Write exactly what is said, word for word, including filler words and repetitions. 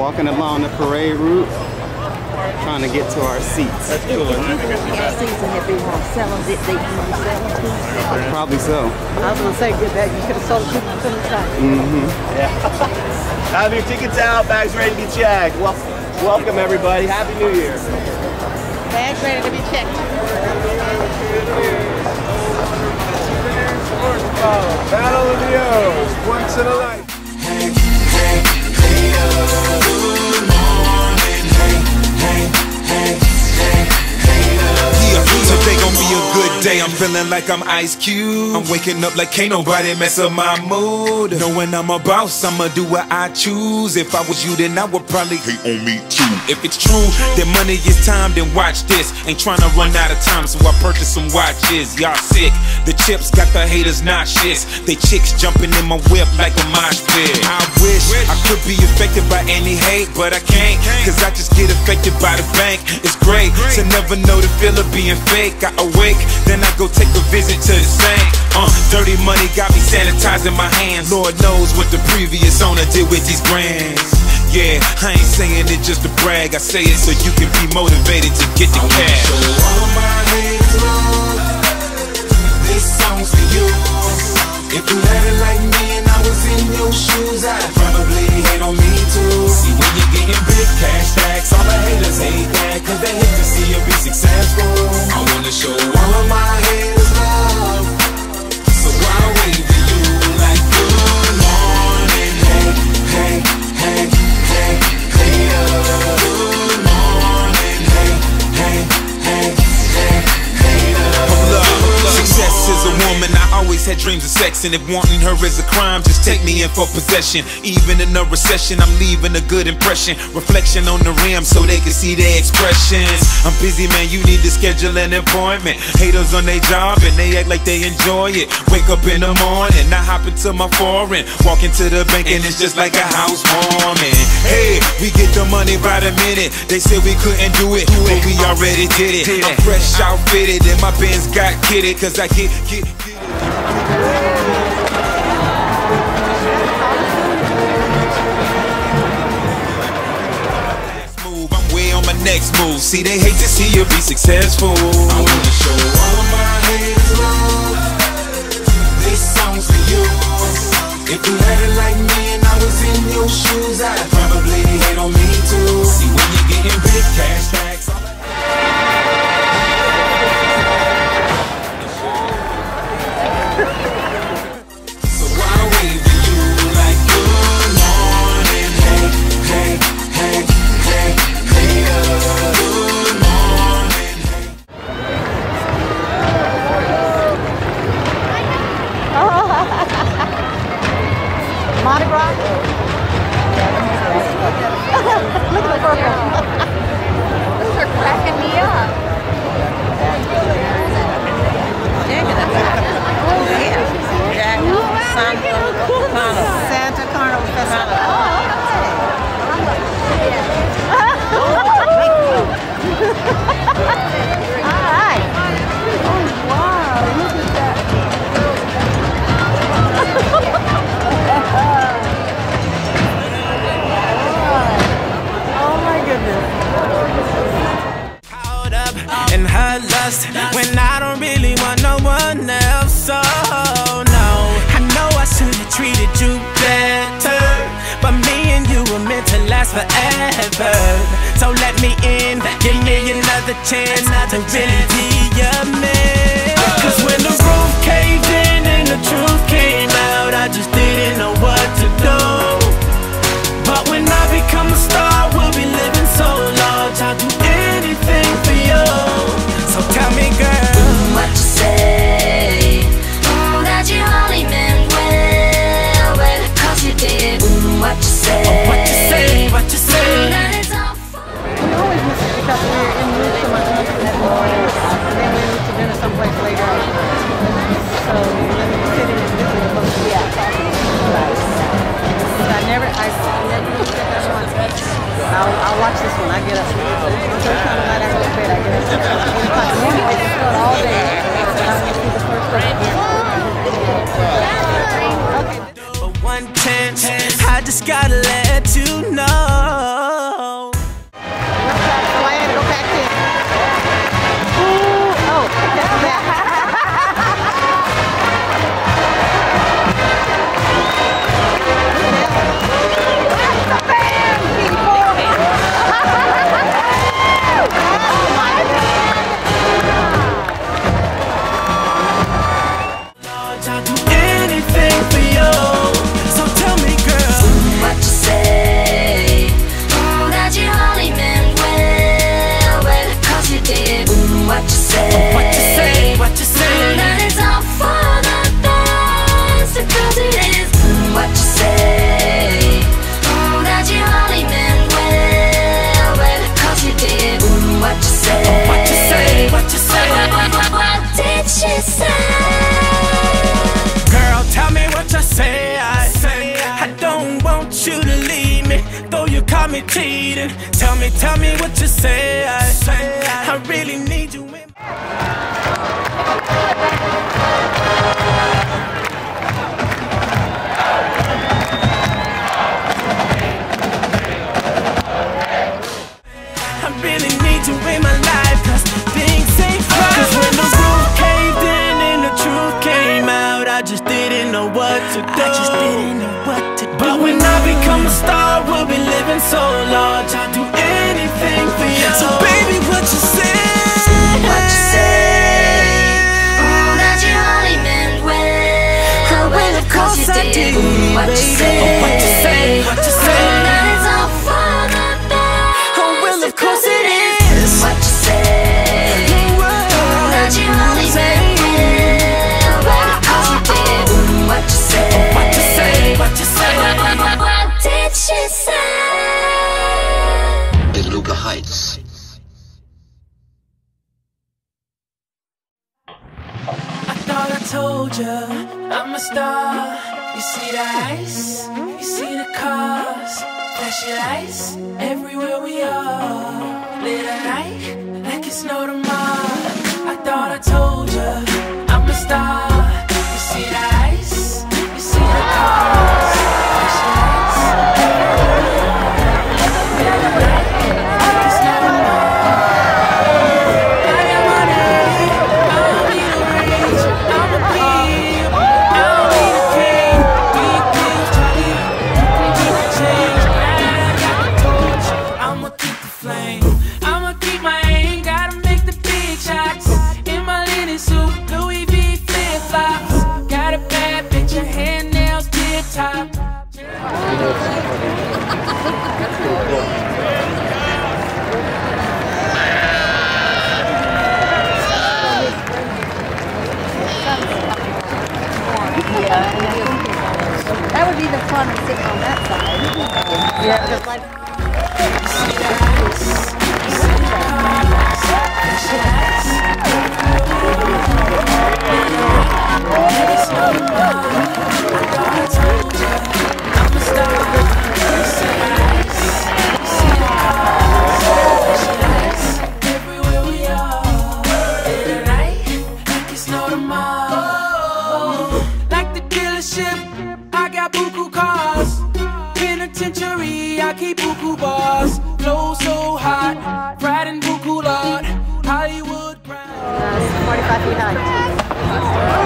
walking along the parade route, trying to get to our seats. That's cool. Probably so. I was gonna say, good that you could have sold people from the side. Mm-hmm. Yeah. Have your tickets out, bags ready to be checked. Well, welcome everybody. Happy New Year. Bags ready to be checked. Battle of the O's, once in a life. Hey, hey, hey, oh, good morning. Hey, hey, hey, hey, hey, oh. Yeah, today gon' be a good day. I'm feeling like I'm Ice Cube. I'm waking up like can't nobody mess up my mood. Knowing I'm a boss, I'ma do what I choose. If I was you, then I would probably hate on me too. If it's true that money is time, then watch this. Ain't tryna run out of time, so I purchased some watches. Y'all sick. The chips got the haters nauseous. They chicks jumping in my whip like a mosh pit. I wish I could be affected by any hate, but I can't, cause I just get affected by the bank. It's great to never know the feel of being fake. I awake, then I go take a visit to the sink. Uh, dirty money got me sanitizing my hands. Lord knows what the previous owner did with these brands. Yeah, I ain't saying it just to brag. I say it so you can be motivated to get the cash. So all my haters love, this song's for you. If you had it like me and I was in your shoes, I'd probably hate on me too. See, when you're getting big cash stacks, all the haters hate that, cause they hate to see you be successful. I wanna show all of my haters love, so I'll wave to you like good morning. Hey, hey, hey, hey, hey, oh, good morning. Hey, hey, hey, hey, hey, oh. Success is a woman, I always had dreams of sex, and if wanting her is a crime, just take me in for possession. Even in a recession, I'm leaving a good impression. Reflection on the rim so they can see their expressions. I'm busy, man, you need to schedule an appointment. Haters on their job and they act like they enjoy it. Wake up in the morning, I hop into my foreign, walk into the bank and it's just like a housewarming. Hey, we get the money by the minute. They said we couldn't do it, but we already did it. I'm fresh outfitted and my Benz got kitted, cause I get, get, get next move. See, they hate to see you be successful. I wanna show all of my haters love, this song's for you. If you had it like me and I was in your shoes, I'd probably hate on me too. See, when you're getting big cash stacks, so I'll wave to you like good morning. Hey, hey, hey, hey, hey, oh, good morning. Mardi Gras? Look at the purple. Those are cracking me up. Oh, yeah. Santa Carnival. Santa Carnival Festival. All right. Oh, wow. Look at that. Oh, my goodness. Caught up in her lust when I don't really want no one else. So, no, I know I should have treated you better, but me and you were meant to last forever. So let me in, give me another chance to really be your man. Cause when the roof caved in and the truth came out, I just didn't know what to do. But when I become a star, we'll be living so large, I'll do anything for you. So tell me, girl, mm, what you say? Mm, that you only meant well, well, cause you did. Mm, what you say? oh, what you say, what you say? Mm, that it's all fun. We always miss it because we're in route to my husband that morning. me cheating. Tell me, tell me what you say. I, I really need you in my I really need you in my life, cause things ain't right. Cause when the roof caved in and the truth came out, I just didn't know what to do. I just didn't know what to do. But when I become a star, we'll be living so large, I'll do anything for you. So baby, what you say? What you say? Oh, that you only meant well. Oh, well, of course you did. Ooh, what you say? Oh, what you say? What you say? Oh, that is all for the best. Oh, well, of course it is. What you say? Oh, that you only meant well. Well, of course you did. Ooh, what you say? What you say? What you say? What, what, what did she say? DeLuca Heights. I thought I told you I'm a star. You see the ice, you see the cars, flashing lights everywhere we are. Lit a night like it's no tomorrow. I thought I told you I'm a star. You see the ice, you see the cars, flashing lights everywhere we are. Lit a night like it's no tomorrow. I got money, I don't need a range. I'm a pimp, I don't need a king. Big bills, Charlie, you can keep the change. I got the torch, I'ma keep the flame. I'ma keep my aim, gotta make the big shots. In my linen suit, Louis V flip-flops. Got a bad bitch, her hair, nails, tip-top. That would be the fun of sitting on that side. Yeah, just like. Everywhere we are, in the night, like it's no tomorrow. Like the dealership, I got buku cars. Penitentiary, I keep buku bars. Flow so hot, riding buku lot. Hollywood proud. forty-five feet high.